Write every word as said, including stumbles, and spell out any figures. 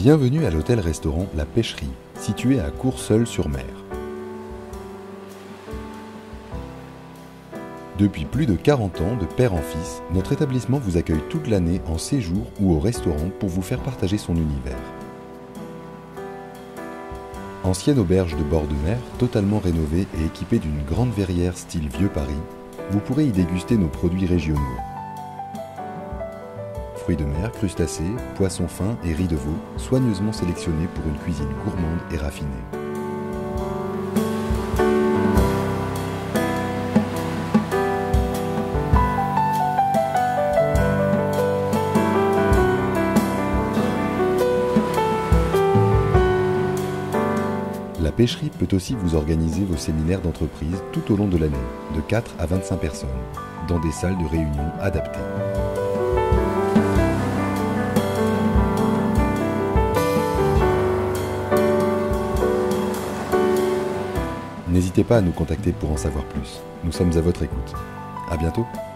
Bienvenue à l'hôtel-restaurant La Pêcherie, situé à Courseulles-sur-Mer. Depuis plus de quarante ans, de père en fils, notre établissement vous accueille toute l'année en séjour ou au restaurant pour vous faire partager son univers. Ancienne auberge de bord de mer, totalement rénovée et équipée d'une grande verrière style Vieux Paris, vous pourrez y déguster nos produits régionaux. Fruits de mer, crustacés, poissons fins et riz de veau, soigneusement sélectionnés pour une cuisine gourmande et raffinée. La pêcherie peut aussi vous organiser vos séminaires d'entreprise tout au long de l'année, de quatre à vingt-cinq personnes, dans des salles de réunion adaptées. N'hésitez pas à nous contacter pour en savoir plus. Nous sommes à votre écoute. À bientôt.